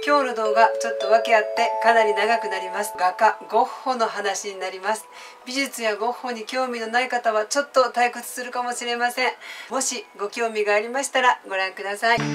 今日の動画ちょっと訳あってかなり長くなります。画家ゴッホの話になります。美術やゴッホに興味のない方はちょっと退屈するかもしれません。もしご興味がありましたらご覧ください。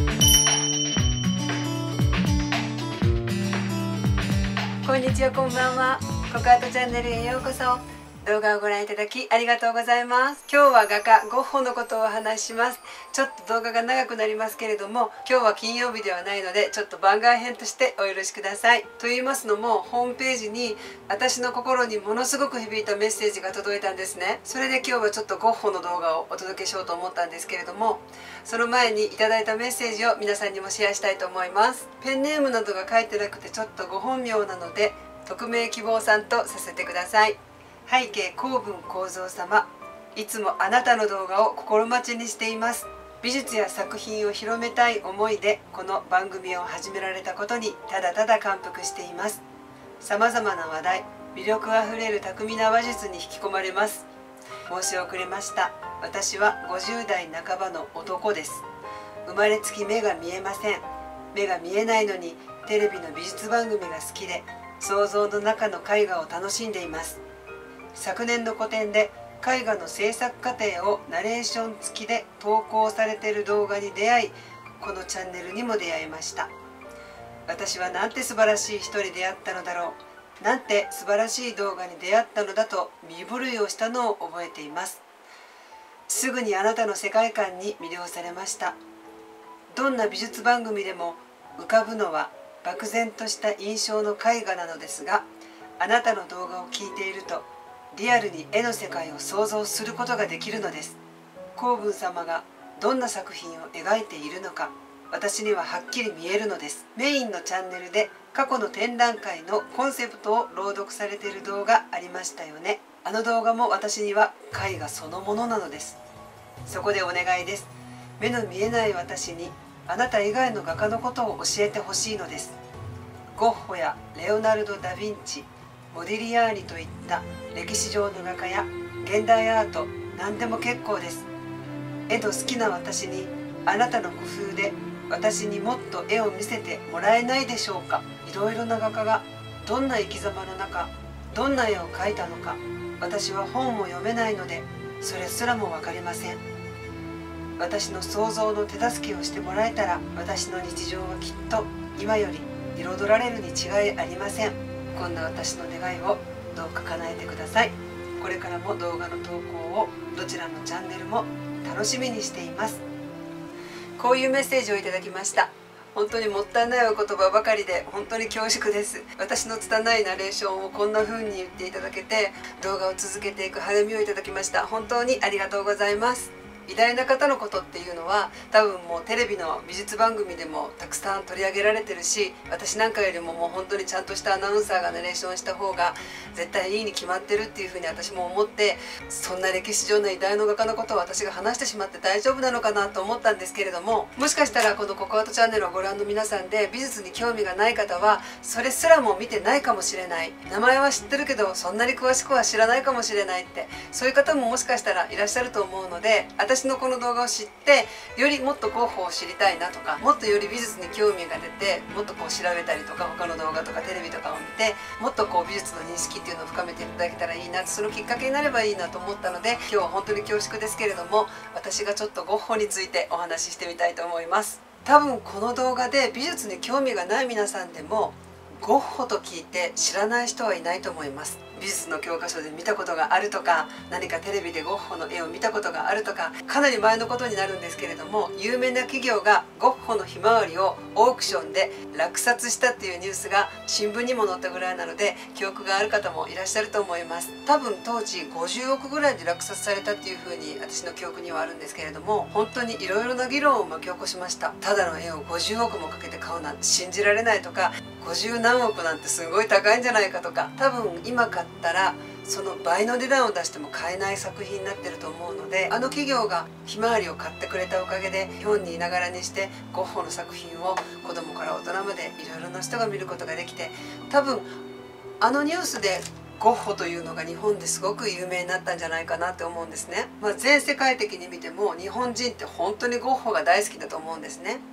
こんにちは、こんばんは。ココアートチャンネルへようこそ。動画をご覧いただきありがとうございます。今日は画家ゴッホのことをお話しします。ちょっと動画が長くなりますけれども、今日は金曜日ではないのでちょっと番外編としてお許しください。と言いますのも、ホームページに私の心にものすごく響いたメッセージが届いたんですね。それで今日はちょっとゴッホの動画をお届けしようと思ったんですけれども、その前にいただいたメッセージを皆さんにもシェアしたいと思います。ペンネームなどが書いてなくてちょっとご本名なので匿名希望さんとさせてください。背景公文幸三様、いつもあなたの動画を心待ちにしています。美術や作品を広めたい思いでこの番組を始められたことにただただ感服しています。さまざまな話題、魅力あふれる巧みな話術に引き込まれます。申し遅れました。私は50代半ばの男です。生まれつき目が見えません。目が見えないのにテレビの美術番組が好きで、想像の中の絵画を楽しんでいます。昨年の個展で絵画の制作過程をナレーション付きで投稿されている動画に出会い、このチャンネルにも出会いました。私はなんて素晴らしい人に出会ったのだろう、なんて素晴らしい動画に出会ったのだと身震いをしたのを覚えています。すぐにあなたの世界観に魅了されました。どんな美術番組でも浮かぶのは漠然とした印象の絵画なのですが、あなたの動画を聞いているとリアルに絵の世界を想像することができるのです。公文様がどんな作品を描いているのか、私にははっきり見えるのです。メインのチャンネルで過去の展覧会のコンセプトを朗読されている動画ありましたよね。あの動画も私には絵画そのものなのです。そこでお願いです。目の見えない私にあなた以外の画家のことを教えてほしいのです。ゴッホやレオナルド・ダ・ヴィンチ、モディリアーニといった歴史上の画家や現代アート、何でも結構です。絵の好きな私にあなたの工夫で私にもっと絵を見せてもらえないでしょうか。いろいろな画家がどんな生き様の中、どんな絵を描いたのか、私は本も読めないのでそれすらも分かりません。私の想像の手助けをしてもらえたら、私の日常はきっと今より彩られるに違いありません。こんな私の願いをどうか叶えてください。これからも動画の投稿をどちらのチャンネルも楽しみにしています。こういうメッセージをいただきました。本当にもったいないお言葉ばかりで本当に恐縮です。私の拙いナレーションをこんな風に言っていただけて、動画を続けていく励みをいただきました。本当にありがとうございます。偉大な方のことっていうのは多分もうテレビの美術番組でもたくさん取り上げられてるし、私なんかよりももう本当にちゃんとしたアナウンサーがナレーションした方が絶対いいに決まってるっていうふうに私も思って、そんな歴史上の偉大な画家のことを私が話してしまって大丈夫なのかなと思ったんですけれども、もしかしたらこのココアートチャンネルをご覧の皆さんで美術に興味がない方はそれすらも見てないかもしれない、名前は知ってるけどそんなに詳しくは知らないかもしれないって、そういう方ももしかしたらいらっしゃると思うので、私のこの動画を知ってよりもっとゴッホを知りたいなとか、もっとより美術に興味が出てもっとこう調べたりとか、他の動画とかテレビとかを見てもっとこう美術の認識っていうのを深めていただけたらいいな、そのきっかけになればいいなと思ったので、今日は本当に恐縮ですけれども、私がちょっとゴッホについてお話ししてみたいと思います。多分この動画で美術に興味がない皆さんでもゴッホと聞いて知らない人はいないと思います。美術の教科書で見たことがあるとか、何かテレビでゴッホの絵を見たことがあるとか、かなり前のことになるんですけれども、有名な企業がゴッホのひまわりをオークションで落札したっていうニュースが新聞にも載ったぐらいなので、記憶がある方もいらっしゃると思います。多分当時50億ぐらいで落札されたっていうふうに私の記憶にはあるんですけれども、本当にいろいろな議論を巻き起こしました。ただの絵を50億もかけて買うなんて信じられないとか、50何億なんてすごい高いんじゃないかとか、多分今買ったらその倍の値段を出しても買えない作品になってると思うので、あの企業がひまわりを買ってくれたおかげで日本にいながらにしてゴッホの作品を子供から大人までいろいろな人が見ることができて、多分あのニュースでゴッホというのが日本ですごく有名になったんじゃないかなって思うんですね。全世界的に見ても日本人って本当にゴッホが大好きだと思うんですね。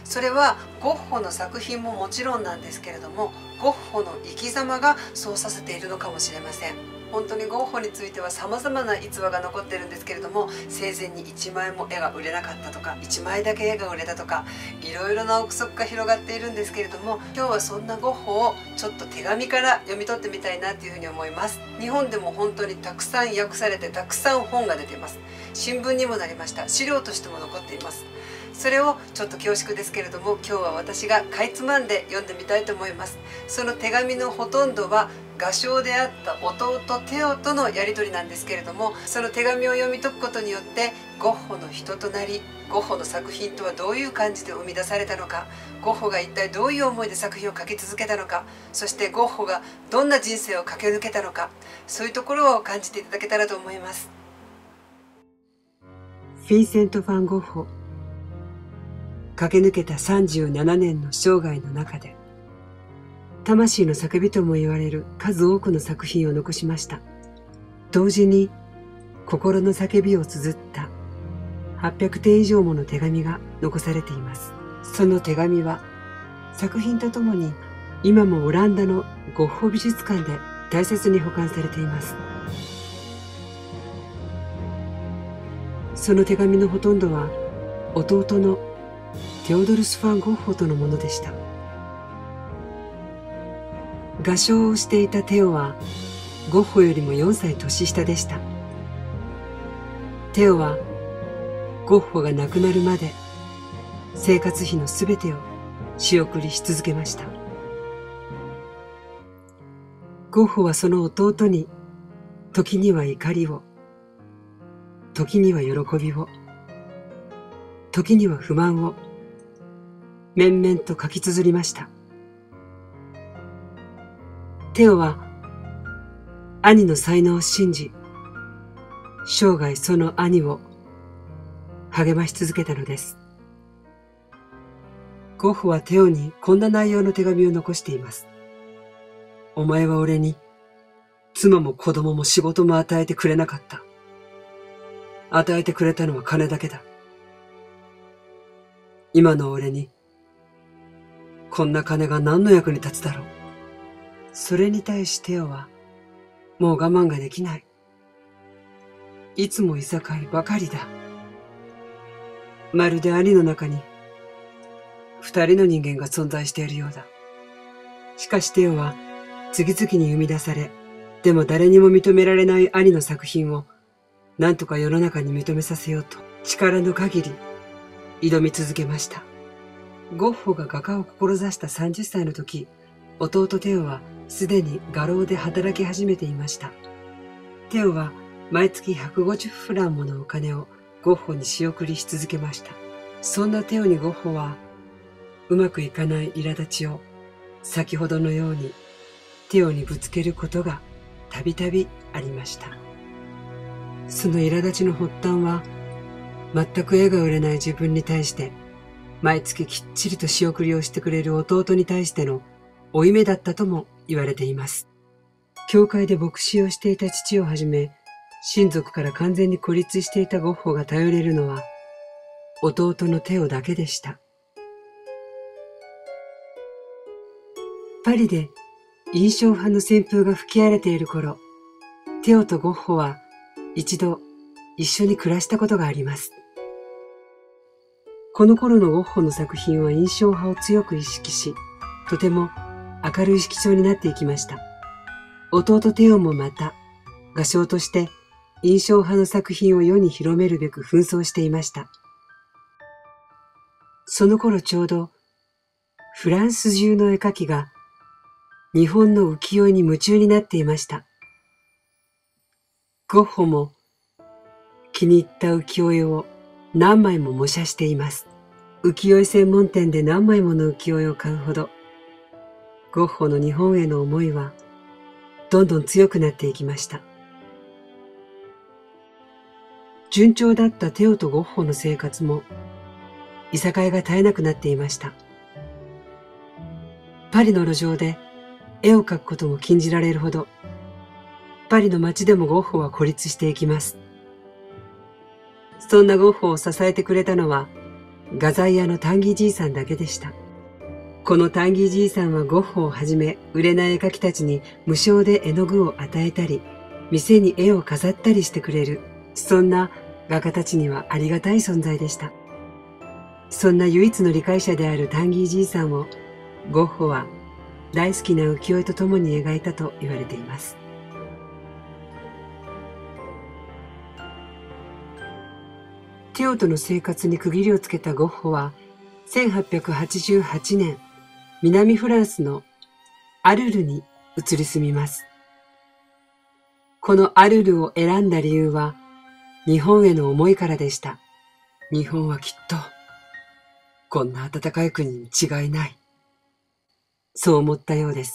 それはゴッホの作品ももちろんなんですけれども、ゴッホの生き様がそうさせているのかもしれません。本当にゴッホについては様々な逸話が残ってるんですけれども、生前に1枚も絵が売れなかったとか、1枚だけ絵が売れたとか、いろいろな憶測が広がっているんですけれども、今日はそんなゴッホをちょっと手紙から読み取ってみたいなというふうに思います。日本でも本当にたくさん訳されて、たくさん本が出ています。新聞にもなりました。資料としても残っています。それをちょっと恐縮ですけれども、今日は私がかいつまんで読んでみたいと思います。その手紙のほとんどは画商であった弟テオとのやり取りなんですけれども、その手紙を読み解くことによってゴッホの人となり、ゴッホの作品とはどういう感じで生み出されたのか、ゴッホが一体どういう思いで作品を描き続けたのか、そしてゴッホがどんな人生を駆け抜けたのか、そういうところを感じていただけたらと思います。 フィンセント・ファン・ゴッホ、駆け抜けた37年の生涯の中で、魂の叫びとも言われる数多くの作品を残しました。同時に心の叫びを綴った800点以上もの手紙が残されています。その手紙は作品とともに今もオランダのゴッホ美術館で大切に保管されています。その手紙のほとんどは弟のテオドルス・ファン・ゴッホとのものでした。画商をしていたテオはゴッホよりも4歳年下でした。テオはゴッホが亡くなるまで生活費のすべてを仕送りし続けました。ゴッホはその弟に時には怒りを、時には喜びを、時には不満を面々と書き綴りました。テオは兄の才能を信じ、生涯その兄を励まし続けたのです。ゴッホはテオにこんな内容の手紙を残しています。お前は俺に妻も子供も仕事も与えてくれなかった。与えてくれたのは金だけだ。今の俺にこんな金が何の役に立つだろう。それに対しテオはもう我慢ができない。いつもいさかいばかりだ。まるで兄の中に二人の人間が存在しているようだ。しかしテオは次々に生み出され、でも誰にも認められない兄の作品を何とか世の中に認めさせようと力の限り挑み続けました。ゴッホが画家を志した30歳の時、弟テオはすでに画廊で働き始めていました。テオは毎月150フランものお金をゴッホに仕送りし続けました。そんなテオにゴッホはうまくいかない苛立ちを先ほどのようにテオにぶつけることがたびたびありました。その苛立ちの発端は全く絵が売れない自分に対して毎月きっちりと仕送りをしてくれる弟に対しての負い目だったとも言われています。教会で牧師をしていた父をはじめ、親族から完全に孤立していたゴッホが頼れるのは弟のテオだけでした。パリで印象派の旋風が吹き荒れている頃、テオとゴッホは一度一緒に暮らしたことがあります。この頃のゴッホの作品は印象派を強く意識し、とても明るい色調になっていきました。弟テオもまた画商として印象派の作品を世に広めるべく奮闘していました。その頃ちょうどフランス中の絵描きが日本の浮世絵に夢中になっていました。ゴッホも気に入った浮世絵を何枚も模写しています。浮世絵専門店で何枚もの浮世絵を買うほど、ゴッホの日本への思いはどんどん強くなっていきました。順調だったテオとゴッホの生活もいさかいが絶えなくなっていました。パリの路上で絵を描くことも禁じられるほど、パリの街でもゴッホは孤立していきます。そんなゴッホを支えてくれたのは、 画材屋のタンギーじいさんだけでした。このタンギーじいさんはゴッホをはじめ売れない絵描きたちに無償で絵の具を与えたり、店に絵を飾ったりしてくれる、そんな画家たちにはありがたい存在でした。そんな唯一の理解者であるタンギーじいさんをゴッホは大好きな浮世絵とともに描いたと言われています。テオとの生活に区切りをつけたゴッホは1888年、南フランスのアルルに移り住みます。このアルルを選んだ理由は日本への思いからでした。日本はきっとこんな暖かい国に違いない。そう思ったようです。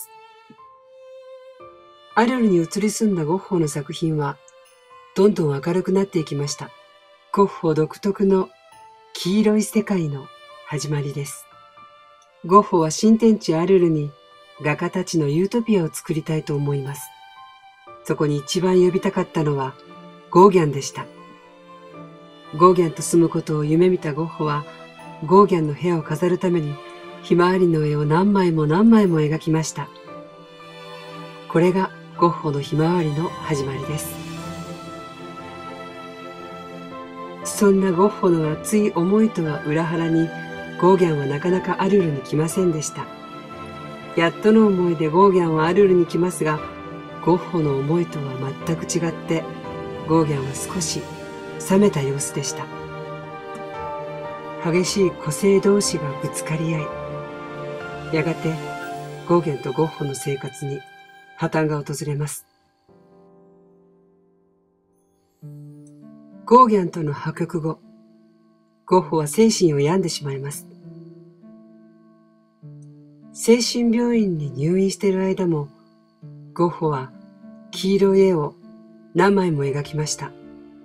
アルルに移り住んだゴッホの作品はどんどん明るくなっていきました。ゴッホ独特の黄色い世界の始まりです。ゴッホは新天地アルルに画家たちのユートピアを作りたいと思います。そこに一番呼びたかったのはゴーギャンでした。ゴーギャンと住むことを夢見たゴッホはゴーギャンの部屋を飾るためにひまわりの絵を何枚も何枚も描きました。これがゴッホのひまわりの始まりです。そんなゴッホの熱い思いとは裏腹にゴーギャンはなかなかアルルに来ませんでした。やっとの思いでゴーギャンはアルルに来ますが、ゴッホの思いとは全く違ってゴーギャンは少し冷めた様子でした。激しい個性同士がぶつかり合い、やがてゴーギャンとゴッホの生活に破綻が訪れます。ゴーギャンとの破局後、ゴッホは精神を病んでしまいます。精神病院に入院している間も、ゴッホは黄色い絵を何枚も描きました。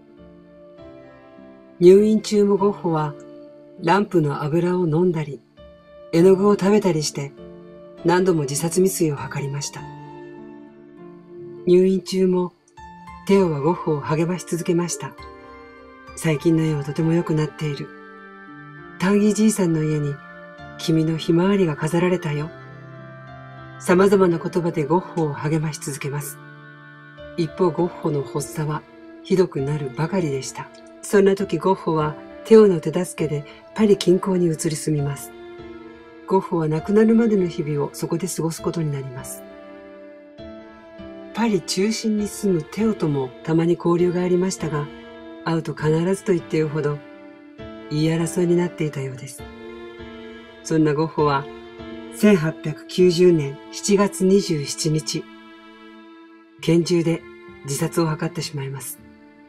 入院中もゴッホはランプの油を飲んだり、絵の具を食べたりして何度も自殺未遂を図りました。入院中もテオはゴッホを励まし続けました。最近の絵はとても良くなっている。タンギーじいさんの家に君のひまわりが飾られたよ。様々な言葉でゴッホを励まし続けます。一方ゴッホの発作はひどくなるばかりでした。そんな時ゴッホはテオの手助けでパリ近郊に移り住みます。ゴッホは亡くなるまでの日々をそこで過ごすことになります。パリ中心に住むテオともたまに交流がありましたが、会うと必ずと言っているほど言い争いになっていたようです。そんなゴッホは1890年7月27日、拳銃で自殺を図ってしまいます。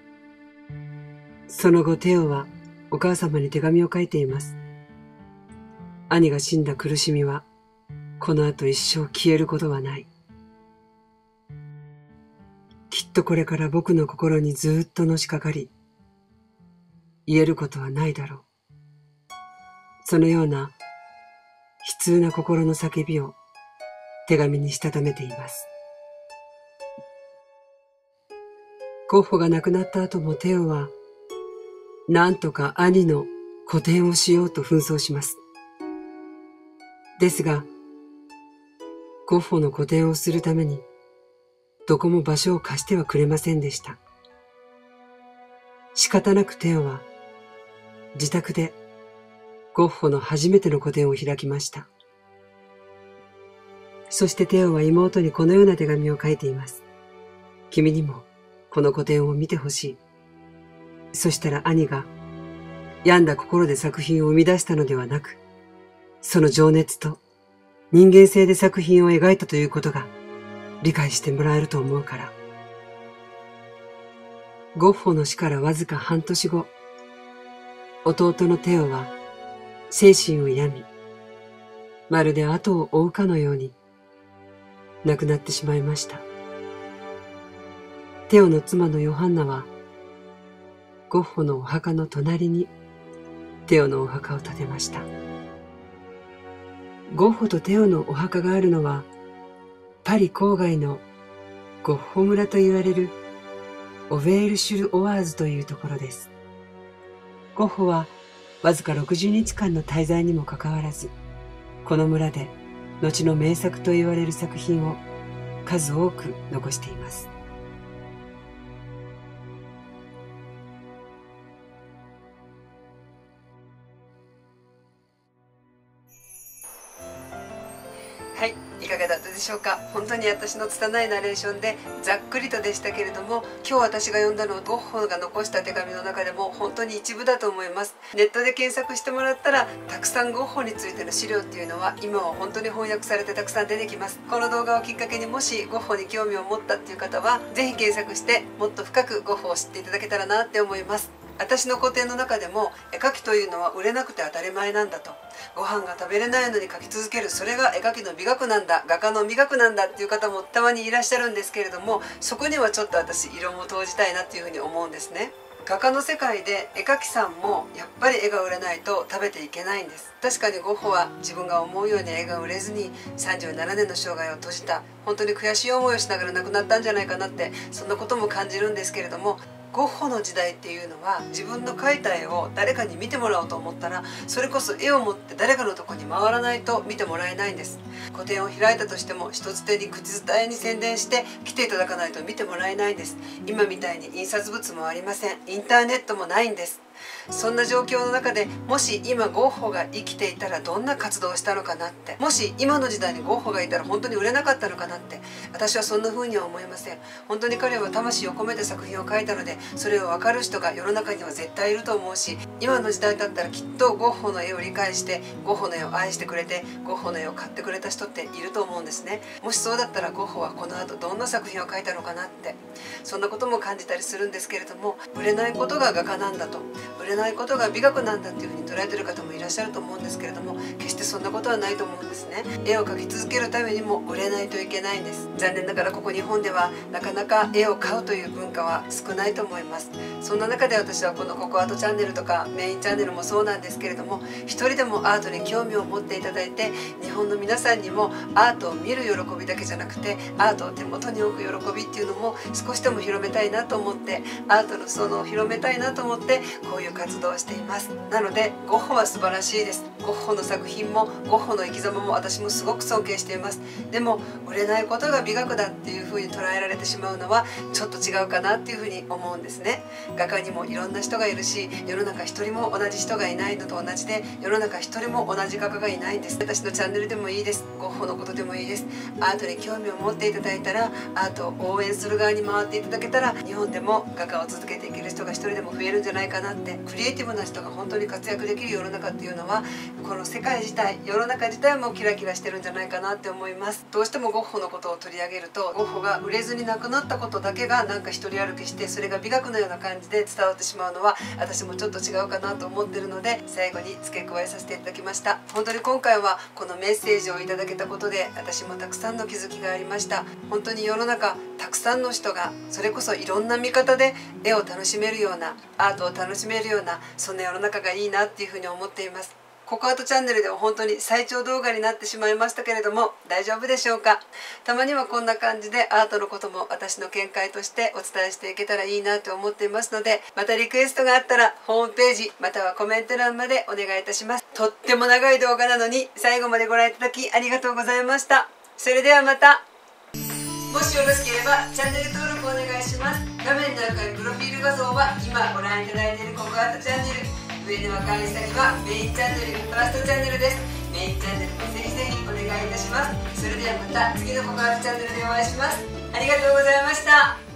その後テオはお母様に手紙を書いています。兄が死んだ苦しみはこの後一生消えることはない。きっとこれから僕の心にずっとのしかかり、言えることはないだろう。そのような悲痛な心の叫びを手紙にしたためています。ゴッホが亡くなった後もテオはなんとか兄の個展をしようと紛争します。ですが、ゴッホの個展をするためにどこも場所を貸してはくれませんでした。仕方なくテオは自宅でゴッホの初めての個展を開きました。そしてテオは妹にこのような手紙を書いています。君にもこの個展を見てほしい。そしたら兄が病んだ心で作品を生み出したのではなく、その情熱と人間性で作品を描いたということが理解してもらえると思うから。ゴッホの死からわずか半年後、弟のテオは精神を病み、まるで後を追うかのように亡くなってしまいました。テオの妻のヨハンナはゴッホのお墓の隣にテオのお墓を建てました。ゴッホとテオのお墓があるのはパリ郊外のゴッホ村と言われるオヴェールシュル・オワーズというところです。ゴッホはわずか60日間の滞在にもかかわらず、この村で後の名作と言われる作品を数多く残しています。 はい、いかがだったでしょうか。本当に私の拙いナレーションでざっくりとでしたけれども、今日私が読んだのはゴッホが残した手紙の中でも本当に一部だと思います。ネットで検索してもらったらたくさんゴッホについての資料っていうのは今は本当に翻訳されてたくさん出てきます。この動画をきっかけにもしゴッホに興味を持ったっていう方は是非検索してもっと深くゴッホを知っていただけたらなって思います。私の個展の中でも絵描きというのは売れなくて当たり前なんだと、ご飯が食べれないのに描き続ける、それが絵描きの美学なんだ、画家の美学なんだっていう方もたまにいらっしゃるんですけれども、そこにはちょっと私色も投じたいなっていうふうに思うんですね。画家の世界で絵描きさんもやっぱり絵が売れないと食べていけないんです。確かにゴッホは自分が思うように絵が売れずに37年の生涯を閉じた、本当に悔しい思いをしながら亡くなったんじゃないかなって、そんなことも感じるんですけれども、ゴッホの時代っていうのは自分の描いた絵を誰かに見てもらおうと思ったら、それこそ絵を持って誰かのとこに回らないと見てもらえないんです。個展を開いたとしても一つ手に口伝えに宣伝して来ていただかないと見てもらえないんです。今みたいに印刷物もありません。インターネットもないんです。そんな状況の中でもし今ゴッホが生きていたらどんな活動をしたのかなって、もし今の時代にゴッホがいたら本当に売れなかったのかなって、私はそんな風には思いません。本当に彼は魂を込めて作品を描いたので、それを分かる人が世の中には絶対いると思うし、今の時代だったらきっとゴッホの絵を理解してゴッホの絵を愛してくれてゴッホの絵を買ってくれた人っていると思うんですね。もしそうだったらゴッホはこの後どんな作品を描いたのかなって、そんなことも感じたりするんですけれども、売れないことが画家なんだと、売れないことが美学なんだっていうふうに捉えてる方もいらっしゃると思うんですけれども、決してそんなことはないと思うんですね。絵を描き続けるためにも売れないといけないんです。残念ながらここ日本ではなかなか絵を買うという文化は少ないと思います。そんな中で私はこのココアートチャンネルとかメインチャンネルもそうなんですけれども、一人でもアートに興味を持っていただいて、日本の皆さんにもアートを見る喜びだけじゃなくてアートを手元に置く喜びっていうのも少しでも広めたいなと思って、アートの裾野を広めたいなと思ってこういう活動をしています。なのでゴッホは素晴らしいです。ゴッホの作品もゴッホの生き様も私もすごく尊敬しています。でも売れないことが美学だっていうふうに捉えられてしまうのはちょっと違うかなっていうふうに思うんですね。画家にもいろんな人がいるし、世の中一人も同じ人がいないのと同じで、世の中一人も同じ画家がいないんです。私のチャンネルでもいいです、ゴッホのことでもいいです。アートに興味を持っていただいたら、アートを応援する側に回っていただけたら、日本でも画家を続けていける人が一人でも増えるんじゃないかなって。クリエイティブな人が本当に活躍できる世の中っていうのは、この世界自体、世の中自体もキラキラしてるんじゃないかなって思います。どうしてもゴッホのことを取り上げると、ゴッホが売れずに亡くなったことだけがなんか一人歩きして、それが美学のような感じで伝わってしまうのは私もちょっと違うかなと思ってるので、最後に付け加えさせていただきました。本当に今回はこのメッセージをいただけたことで私もたくさんの気づきがありました。本当に世の中たくさんの人がそれこそいろんな見方で絵を楽しめるような、アートを楽しめるような、そんな世の中がいいなっていうふうに思っています。ココアートチャンネルでは本当に最長動画になってしまいましたけれども、大丈夫でしょうか。たまにはこんな感じでアートのことも私の見解としてお伝えしていけたらいいなと思っていますので、またリクエストがあったらホームページまたはコメント欄までお願いいたします。とっても長い動画なのに最後までご覧いただきありがとうございました。それではまた。もしよろしければチャンネル登録お願いします。画面の中にプロフィール画像は今ご覧いただいているココアートチャンネル、上で分かり先はメインチャンネル、ファーストチャンネルです。メインチャンネルもぜひぜひお願いいたします。それではまた次のココアートチャンネルでお会いします。ありがとうございました。